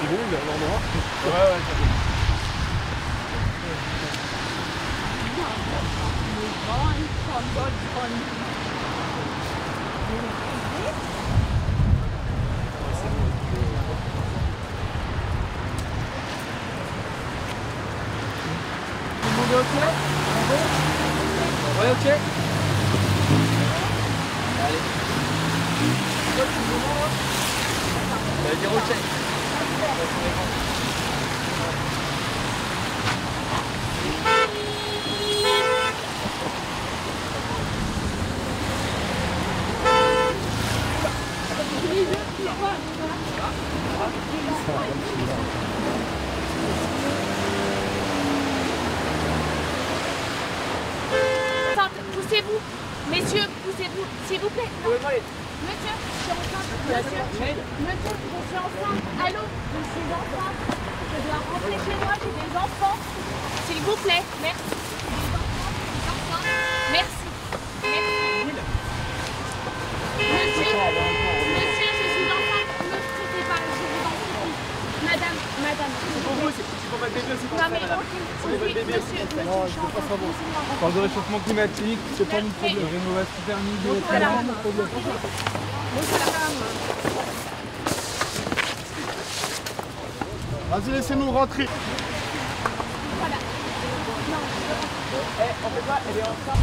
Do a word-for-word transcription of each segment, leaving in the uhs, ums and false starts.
C'est bon, il est en noir. Ouais, ouais, c'est bon. Tout le monde est ok? Ouais, ok. Allez. Ça veut dire ok. Poussez-vous, messieurs, poussez-vous, s'il vous plaît. Non. Monsieur, je suis enceinte. Monsieur, monsieur, je suis enceinte. Allô, je suis enceinte. Je dois rentrer chez moi, j'ai des enfants. S'il vous plaît, merci. Des enfants, des enfants. Merci. Merci. Monsieur, monsieur, je suis enceinte. Ne me traitez pas, je vous en prie. Madame, madame. C'est pour vous, c'est pour votre bébé, c'est pour Non ça, mais madame. ok, C'est pour votre bébé. monsieur, monsieur, Non, je peux pas savoir. On parle de réchauffement climatique, c'est pas mon problème. Rénovation thermique, de votre Voilà. mon problème. Vas-y, laissez-nous rentrer. Voilà. Non, Eh, on fait quoi? Elle est enceinte.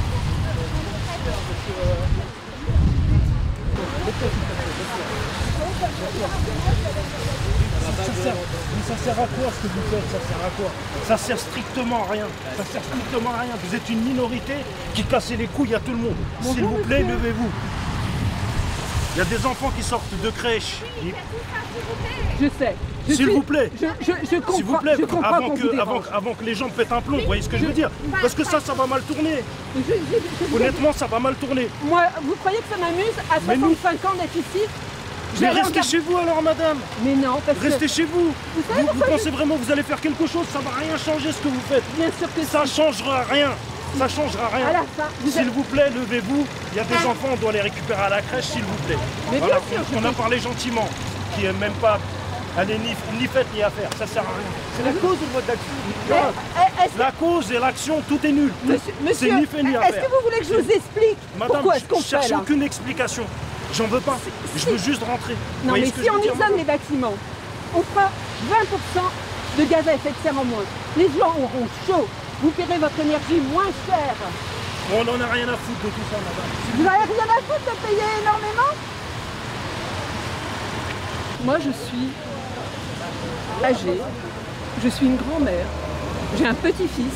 Ça sert, mais ça sert à quoi ce que vous faites? Ça sert à quoi? Ça sert strictement à rien. Ça sert strictement à rien. Vous êtes une minorité qui cassez les couilles à tout le monde. S'il vous plaît, levez-vous. Il y a des enfants qui sortent de crèche. Je sais. Je S'il suis- vous plaît. Je, je, je comprends, S'il vous plaît, je comprends avant qu'on que, vous avant, dérange. avant que les gens pètent un plomb, vous voyez ce que je veux dire? Parce que ça, ça va mal tourner. Je- je- je- Honnêtement, ça va mal tourner. Moi, vous croyez que ça m'amuse à Mais nous- soixante-cinq ans d'être ici? Mais J'avais restez regardé- chez vous alors, madame. Mais non, parce que... Restez chez vous. Vous savez Vous, vous pourquoi pensez vraiment que vous allez faire quelque chose? Ça va rien changer ce que vous faites. Bien sûr que Ça changera rien. Ça changera rien. À la fin, vous S'il êtes- vous plaît, levez-vous. Il y a des enfants, on doit les récupérer à la crèche, s'il vous plaît. Mais Voilà, bien sûr, je on a sais. parlé gentiment, qui est même pas. Elle est ni, ni faite ni à faire, ça sert à rien. C'est la cause ou le mode d'action? Eh, eh, est-ce- La cause et l'action, tout est nul. Monsieur, C'est monsieur, ni fait ni à est-ce faire. que vous voulez que je vous explique Madame, pourquoi est-ce qu'on je cherche fait là? aucune explication. J'en veux pas. Je veux juste rentrer. Vous Non voyez mais ce que si je veux on dire, isole madame les bâtiments, on fera vingt pour cent de gaz à effet de serre en moins. Les gens auront chaud. Vous paierez votre énergie moins cher. On n'en a rien à foutre de tout ça, madame. Vous n'avez rien à foutre de payer énormément? Moi, je suis âgée. Je suis une grand-mère. J'ai un petit-fils.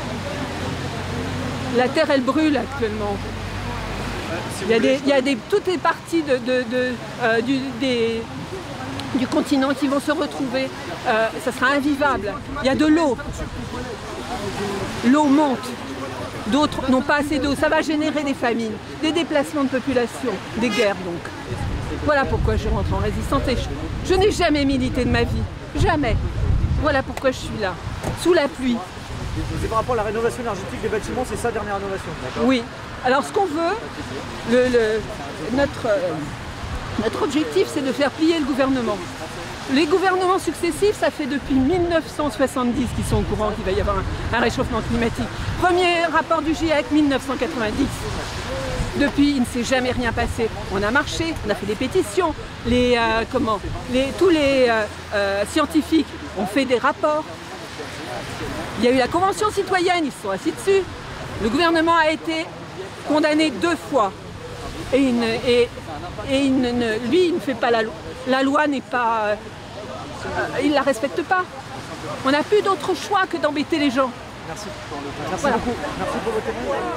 La terre, elle brûle actuellement. Il y a des, il y a des, toutes les parties de, de, de, euh, du, des, du continent qui vont se retrouver. Euh, ça sera invivable. Il y a de l'eau. L'eau monte. D'autres n'ont pas assez d'eau. Ça va générer des famines, des déplacements de population, des guerres donc. Voilà pourquoi je rentre en résistance. Et je, je n'ai jamais milité de ma vie. Jamais. Voilà pourquoi je suis là. Sous la pluie. C'est par rapport à la rénovation énergétique des bâtiments, c'est sa dernière rénovation. Oui. Alors ce qu'on veut, le, le- notre, euh, notre objectif, c'est de faire plier le gouvernement. Les gouvernements successifs, ça fait depuis mille neuf cent soixante-dix qu'ils sont au courant qu'il va y avoir un, un réchauffement climatique. Premier rapport du GIEC, mille neuf cent quatre-vingt-dix. Depuis, il ne s'est jamais rien passé. On a marché, on a fait des pétitions, les, euh, comment, les, tous les euh, euh, scientifiques ont fait des rapports. Il y a eu la Convention citoyenne, ils se sont assis dessus. Le gouvernement a été condamné deux fois. Et, il ne- et- et il ne- ne- lui, il ne fait pas la loi. La loi n'est pas... euh, euh, il ne la respecte pas. On n'a plus d'autre choix que d'embêter les gens. Merci. Merci Voilà. beaucoup. Merci pour votre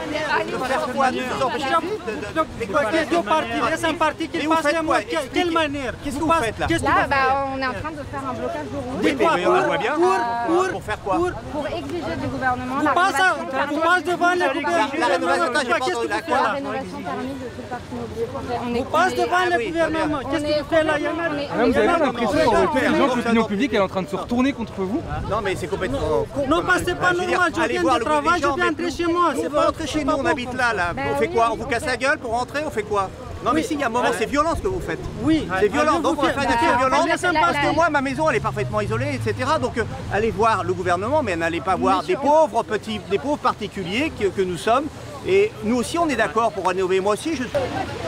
témoignage. Mais quoi, qu'il y ait deux partis, il reste un parti qui passe les mots. Quelle, quelle manière? Qu'est-ce que vous faites là? Qu'est-ce que Là, vous faites? bah, on est en train de faire un blocage de route. Oui, mais, mais on le voit bien. Pour, pour, Pour faire quoi? pour, Pour exiger du gouvernement vous la passez, rénovation vous passez devant les La rénovation, gouvernements. j'ai pas Qu'est-ce que entendu vous la faites quoi. la là? rénovation thermique de tout le parc immobilier français. On est, Vous passez on est- devant Ah les oui, gouvernements. on Qu'est-ce que est- vous faites là? Il y en a- on est- Ah, vous avez pas l'impression Non, que les gens, non, l'opinion non. publique, elle est en train de se retourner contre vous? Non, mais c'est complètement con. Non, comme- parce que c'est pas je veux dire, normal. Je allez viens voir du le travail, gens, je viens mais rentrer nous- chez moi. nous, C'est on pas- va rentrer chez c'est nous, pas on bon. habite là, là. Ben On fait oui, quoi? mais On vous on casse fait- la gueule pour rentrer? On fait quoi? Non mais si, il y a un moment, c'est violent ce que vous faites. Oui. C'est violent, donc on va faire une action violente. la- la- Parce la- que moi, ma maison, elle est parfaitement isolée, et cetera. Donc euh, allez voir le gouvernement, mais n'allez pas voir des pauvres petits, des pauvres particuliers que, que nous sommes. Et nous aussi, on est d'accord pour rénover. Moi aussi, je suis...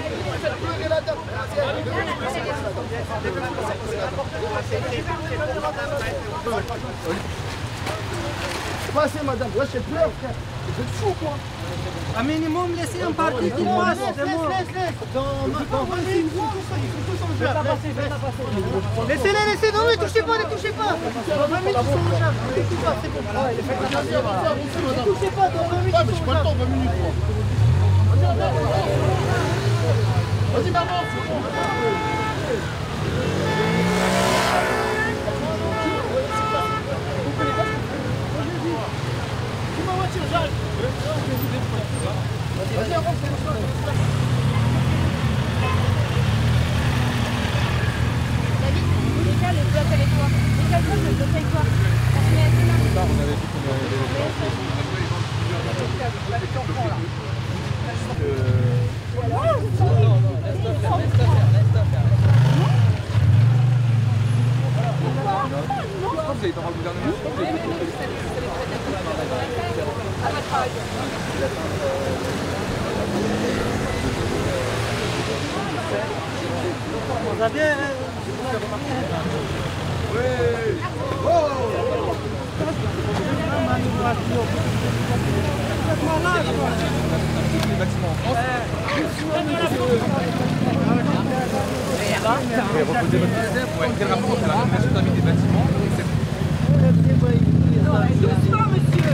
Passez madame, ouais je pleure frère. Vous êtes fou quoi. Un minimum, laissez un parti qui passe. C'est bon. Laissez-les, laissez. Non, ne touchez pas, ne touchez pas. Dans vingt minutes, ils sont au charge. Ne touchez pas, c'est bon. Ne touchez pas, dans vingt minutes, ils sont au charge. Vas-y maman. David, Mika, le bloc avec toi. Mika, toi, le bloc avec toi. On se met à deux mains. On avait dit qu'on avait vous avez pas le gouvernement. Vous avez... Les bâtiments en France. Vous pouvez reposer votre réserve. Ouais. Quel rapport entre la rénovation thermique des bâtiments et cette... Doucement, monsieur.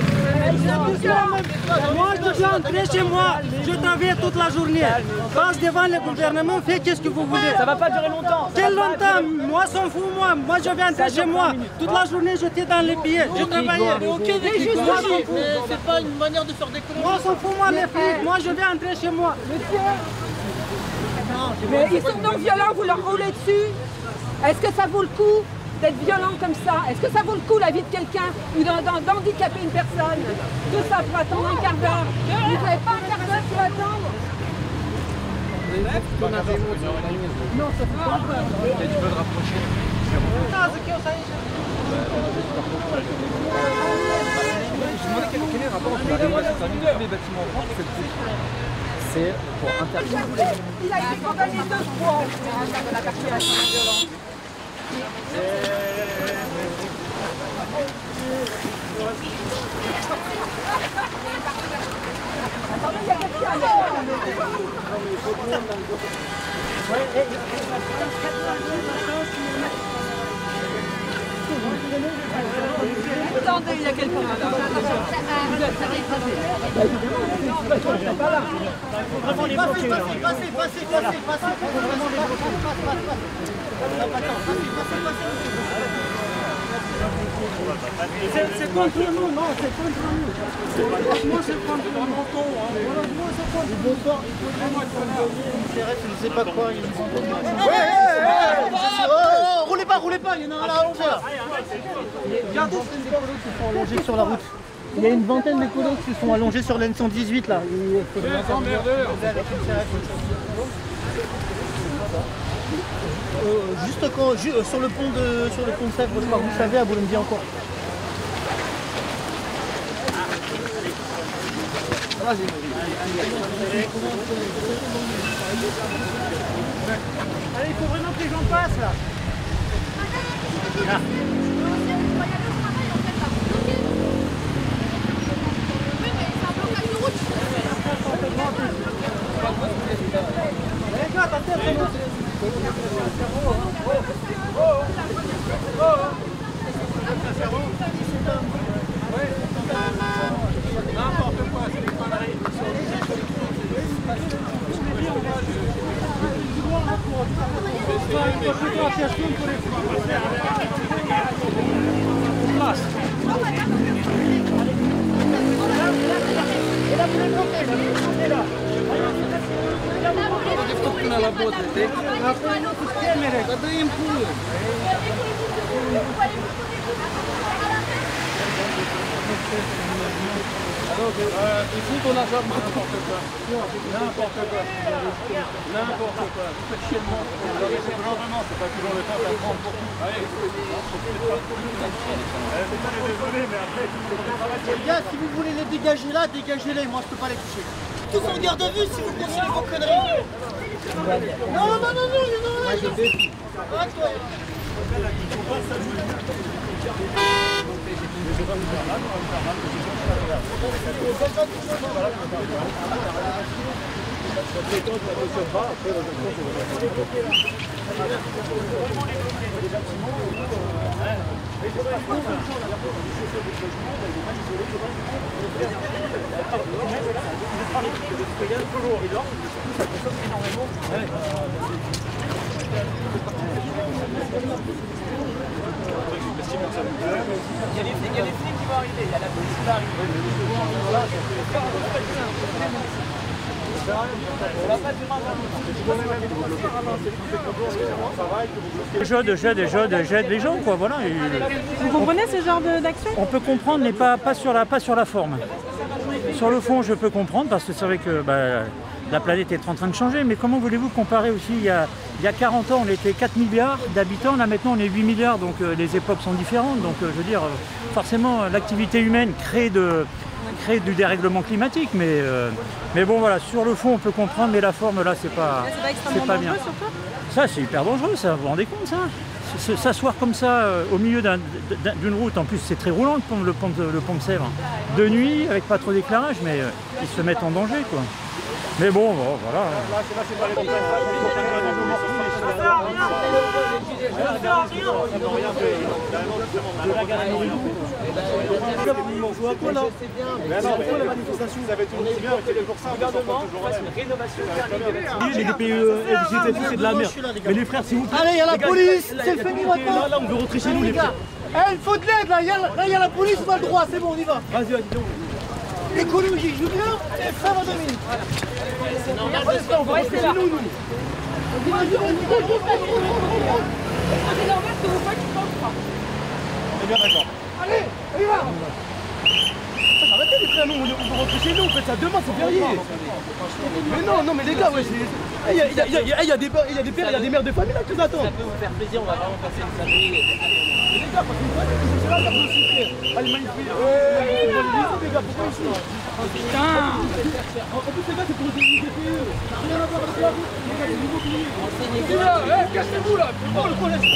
Moi, je suis entré chez moi. Je travaille toute la journée. Passe devant le gouvernement, fais qu'est-ce que vous voulez. Ça va pas durer longtemps. Quel longtemps? Moi, s'en fout, moi. Moi, je viens entrer chez moi. Toute la journée, j'étais dans les billets. Je travaillais. Ok, Mais juste mais moi, s'en fout. c'est pas une manière de faire des conneries. Moi, s'en fout, moi, les flics. Moi, je viens entrer chez moi. Mais ils sont donc violents, vous leur roulez dessus. Est-ce que ça vaut le coup d'être violent comme ça? Est-ce que ça vaut le coup la vie de quelqu'un ou d'handicaper une personne? Tout ça pour attendre un quart d'heure. Vous n'avez pas un quart d'heure pour attendre? Non, ça fait pas peur. Et tu peux te rapprocher. Je me demandais quel, quel est le rapport entre la rénovation thermique de tous les bâtiments en France et cette politique. C'est pour interdire. Il a été condamné deux fois de la participation violente. Attendez, il y a quelqu'un là. Attendez, il y a quelqu'un là. Vous êtes Passez, passez, passez, passez, passez, passez. C'est contre nous, non, c'est contre nous. Franchement, c'est contre nous. Malheureusement, c'est contre nous. Bonsoir, il faut je ne sais pas quoi. Ouais, ouais, ouais. Roulez pas, roulez pas, il y en a un là à l'envers. Regardez, c'est des écolos qui sont allongés sur la route. Il y a une vingtaine d'écolos qui sont allongés sur l'N cent dix-huit là. Euh, juste quand, ju sur le pont de sur le pont de Sèvres, je crois, vous savez, à Boulogne-Billancourt. Allez, il faut vraiment que les gens passent là. Là. N'importe quoi, c'est des conneries. Alors, euh, ici, on a jamais n'importe quoi. N'importe quoi. N'importe quoi. Vous faites chier le monde. Vraiment, c'est pas toujours le temps d'apprendre pour tout. Allez. Désolé, mais après, Les gars, si vous voulez les dégager là, dégagez-les. Moi, je peux pas les toucher. Tous en garde à vue si vous continuez vos conneries. Non, non, non, non, non, non. Ah, toi. Il y a les flics, il y a les flics qui vont arriver, il y a la police qui va arriver. Je, j'aide, j'aide, j'aide les gens, quoi, voilà. Vous comprenez ce genre d'action? On peut comprendre, mais pas, pas, sur la, pas sur la forme. Sur le fond, je peux comprendre, parce que c'est vrai que bah, la planète est en train de changer, mais comment voulez-vous comparer aussi il y, a, il y a quarante ans, on était quatre milliards d'habitants, là maintenant on est huit milliards, donc euh, les époques sont différentes. Donc euh, je veux dire, euh, forcément, l'activité humaine crée, de, crée du dérèglement climatique, mais, euh, mais bon voilà, sur le fond on peut comprendre, mais la forme là c'est pas, c'est pas bien. Ça c'est hyper dangereux, ça, vous vous rendez compte ça? S'asseoir comme ça euh, au milieu d'une route, en plus c'est très roulant le pont, le pont, de, le pont de Sèvres, de nuit avec pas trop d'éclairage, mais euh, ils se mettent en danger quoi. Mais bon, bon voilà. On joue à quoi là? Mais alors, pourquoi la manifestation? Vous avez tout le monde bien, c'est pour ça. Le gouvernement fasse une rénovation thermique. Les D P E, F G T, c'est de la merde. Mais les frères, s'il vous plaît. Allez, il y a la police, c'est le fini maintenant. Là, là, on veut rentrer chez nous, les frères. Eh, il faut de l'aide là, il y a- là, il y a la police, on a le droit, c'est bon, on y va. Vas-y, vas-y, L'écologie joue bien, et ça va dominer. C'est normal de se faire, on va rester là. Nous, nous. C'est normal que vous faites pas le croire. On est bien d'accord. Allez, on y va. Arrêtez les frères, nous, on peut rentrer chez nous, on fait ça demain, c'est férié. Mais non, non, mais les gars, ouais, c'est... Il y a, y a, y a, y a, y a des pères, il y a des pères, il y a des mères de famille là qui nous attendent. Ça peut vous faire plaisir, on va vraiment passer une samedi. Les gars, parce que moi, c'est là, ça peut aussi faire. Allez, magnifique. Ouais, les gars, pourquoi ici? Putain. En plus, les gars, c'est pour les D P E. Ça n'a rien à voir avec la route. Les gars, les nouveaux billets. Les gars, eh, cassez-vous là. Oh, le collège.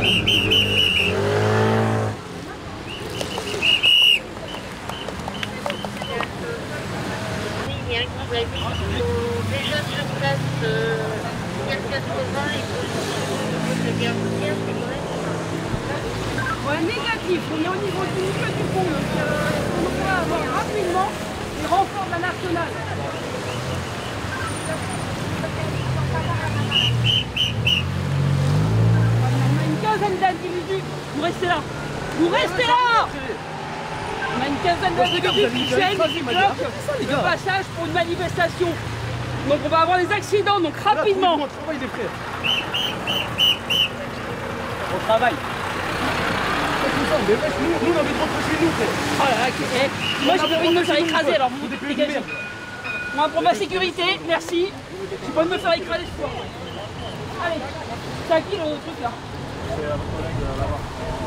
Il y a un qui va être déjà sur place, euh, quatre quatre-vingts, il faut le bien routière, c'est correct. Ouais, négatif, on est au niveau du milieu du pont, donc euh, on pourra avoir rapidement les renforts de la nationale. On a une quinzaine d'individus, vous restez là, vous restez là. On a une quinzaine d'individus qui gênent, qui bloquent le passage pour une manifestation. Donc on va avoir des accidents, donc rapidement. On travaille, les frères. On travaille. Nous, nous, on a envie de rentrer chez nous, frère. Oh là là, eh, moi j'ai envie de me faire écraser, alors vous vous dégagez. Moi pour ma sécurité, merci. J'ai pas envie de me faire écraser ce soir. Allez, c'est à qui le truc là? C'est à votre collègue de l'avoir.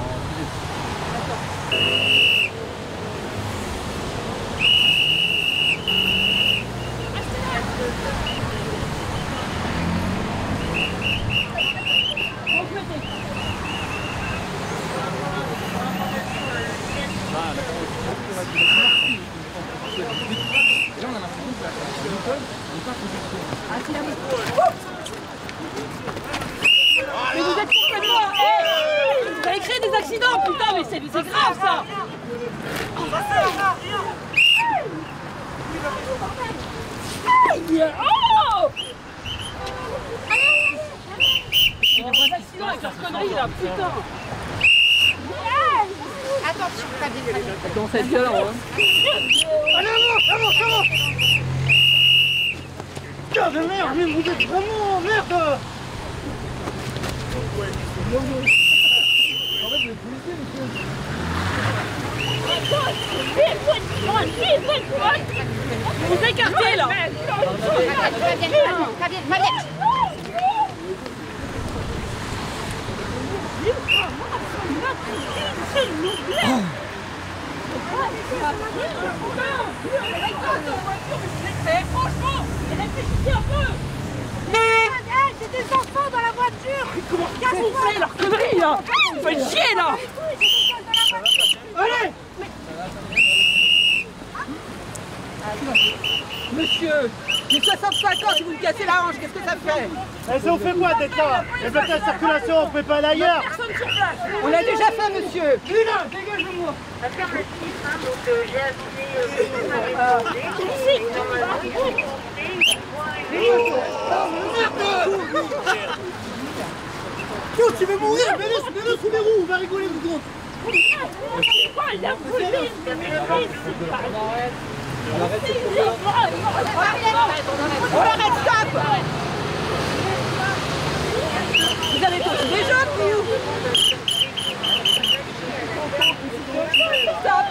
Mais vous êtes complètement... Hey, vous allez créer des accidents, putain, mais c'est grave ça. Aïe. Oh. Il y a des accidents avec leurs conneries là, putain. Attention, pas des Dans cette gueule, hein. Allez, avance, avance, avance. Putain de merde, mais vous êtes vraiment merde. Vous vous écartez là. Franchement, réfléchissez un peu. C'est des enfants dans la voiture. Comment vous faites leur connerie là? Vous faites chier là. Allez! Monsieur, j'ai soixante-cinq ans, si vous me cassez la hanche, qu'est-ce que ça fait? Et ça vous fait quoi d'être là? Les blocs de circulation, on ne peut pas aller ailleurs. Personne sur place. On l'a déjà fait, monsieur. Luna, dégage-moi. Affirmatif, hein, donc euh, j'ai avisé euh, que vous m'avez demandé. Et normalement, ils vont monter, ils vont arriver. Yo, tu veux mourir? Mets-le mets-le sous les roues, on va rigoler vous autres. On l'arrête, stop. Vous avez tous des jeux, vous. Stop.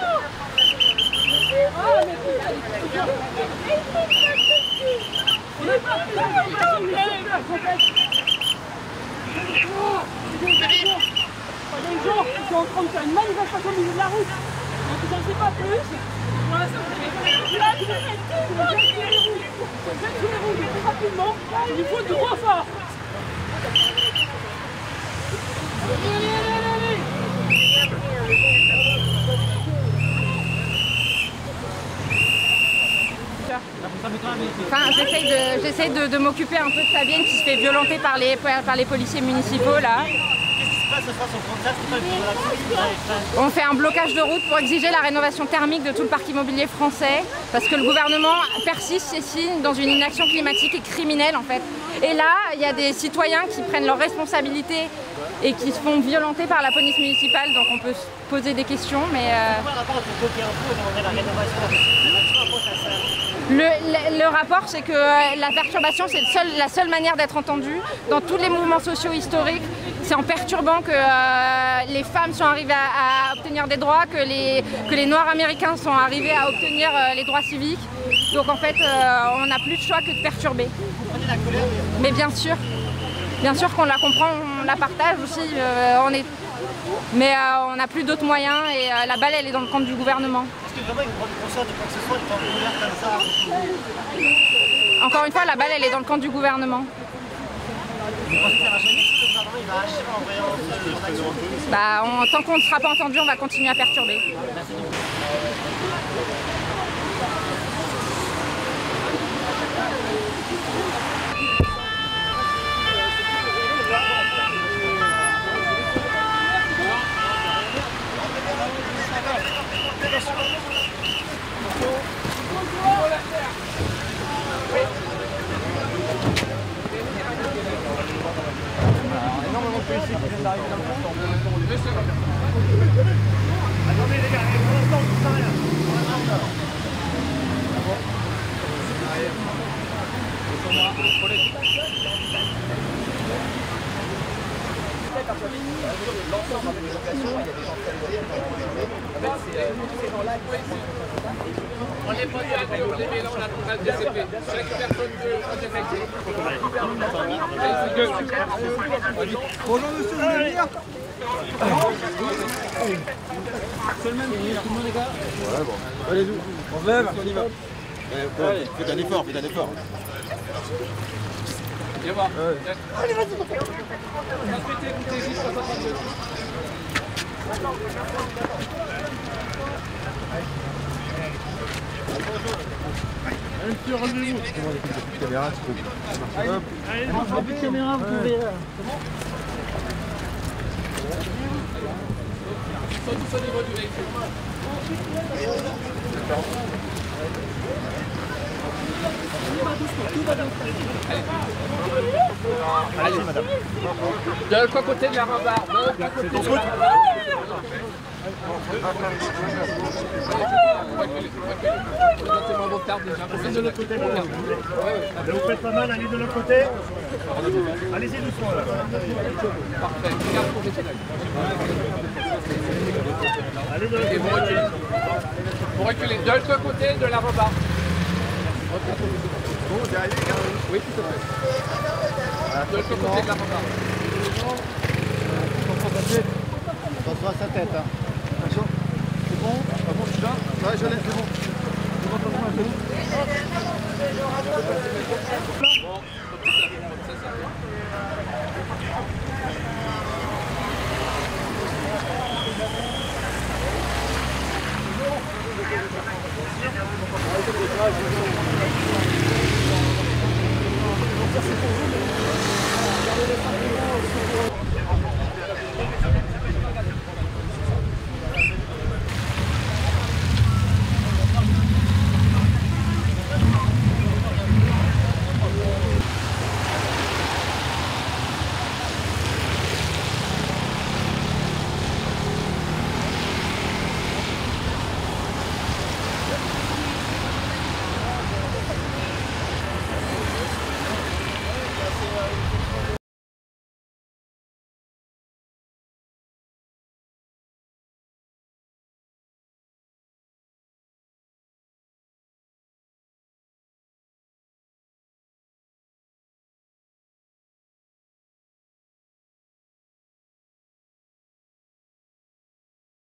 Il y a des gens qui sont en train de faire une manifestation au milieu de la route. Donc ils n'en savent pas plus. Pour l'instant, vous avez là, vous faites tout le les roues. Vous faites tous les roues rapidement. Il faut trois forts. Allez, allez, allez, allez. Enfin, j'essaye de, j'essaye de, de m'occuper un peu de Fabienne qui se fait violenter par les, par les policiers municipaux là. On fait un blocage de route pour exiger la rénovation thermique de tout le parc immobilier français parce que le gouvernement persiste ici dans une inaction climatique et criminelle en fait. Et là, il y a des citoyens qui prennent leurs responsabilités et qui se font violenter par la police municipale, donc on peut se poser des questions, mais... Euh... Le, le, le rapport, c'est que la perturbation, c'est seul, la seule manière d'être entendue dans tous les mouvements sociaux historiques. C'est en perturbant que euh, les femmes sont arrivées à, à obtenir des droits, que les, que les Noirs américains sont arrivés à obtenir euh, les droits civiques. Donc en fait, euh, on n'a plus de choix que de perturber. Mais bien sûr, bien sûr qu'on la comprend, on la partage aussi. Euh, on est... Mais euh, on n'a plus d'autres moyens et euh, la balle, elle est dans le camp du gouvernement. Est-ce que vraiment ils prennent conscience de quoi que ce soit, ils prennent couvert comme ça? Encore une fois, la balle, elle est dans le camp du gouvernement. Vous pensez que ça va jamais, que le gouvernement il va agir en voyant en action? Bah, on, tant qu'on ne sera pas entendu, on va continuer à perturber. Merci beaucoup. Énormément de policiers qui viennent d'arriver dans le temps. Attendez les gars, pour l'instant on ne sait rien. L'ensemble des locations, il y a des gens très loyaux. En fait, c'est ces gens-là qui sont... On n'est pas du A D O G B, là on a tout à D C P. Chaque personne peut détecter. Bonjour monsieur, vous voulez venir? Seulement, tout le monde les gars. Ouais bon. Allez-y, on se lève, on y va. Allez, faites un effort, faites un effort. Viens voir. Allez, vas-y. Respectez, écoutez, juste trois cent trente-deux. Allez, monsieur, relevez-vous. Caméra, tu peux. Hop. Allez, non, je plus de caméra, vous pouvez. Ils sont tous au niveau du véhicule. Allez, madame. De l'autre côté de la rambarde. De l'autre côté de la rambarde. C'est mon retard déjà. De l'autre côté, madame. Vous faites pas mal, allez de l'autre côté. Allez-y doucement là. Parfait. Garde professionnel. Et vous reculez. Vous reculez de l'autre côté de la repas. Bon, derrière, oui, tout à fait. Voilà, de l'autre côté de la repas. Attention à sa tête. Hein. Attention. C'est bon? Ah bon, je suis là? Ouais, je l'ai, c'est bon. Bon.